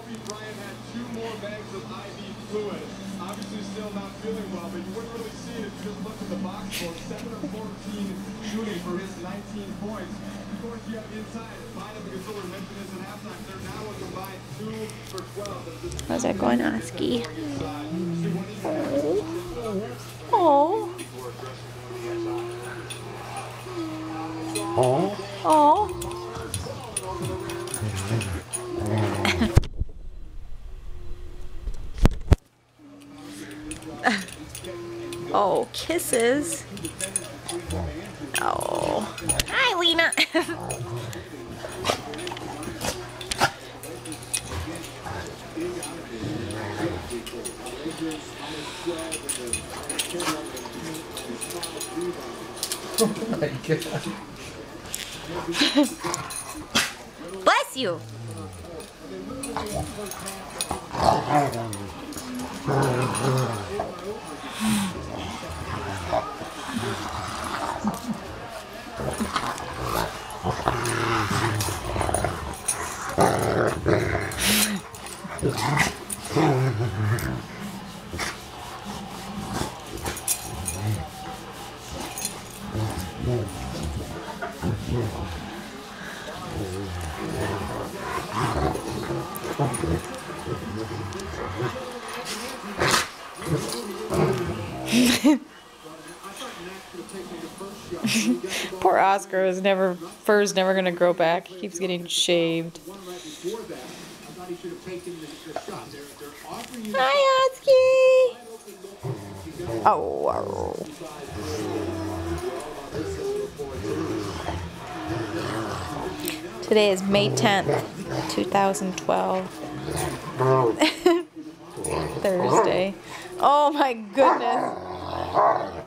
Kobe Bryant had 2 more bags of IV fluid. Obviously still not feeling well, but you wouldn't really see it if you just looked at the box score. 7 of 14 shooting for his 19 points. Of course, you have inside. Bynum, because we mentioned this at halftime, they're now a combined 2 for 12. How's that going, Oski? Oh. Oh. Oh. Oh, kisses. Oh. Hi, Lena. Oh my God. Bless you. Poor Oscar is fur's never gonna grow back. He keeps getting shaved. Hi, Oski. Oh. Today is May 10th, 2012. Thursday. Oh my goodness.